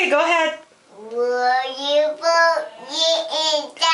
Okay, go ahead. Will you put it in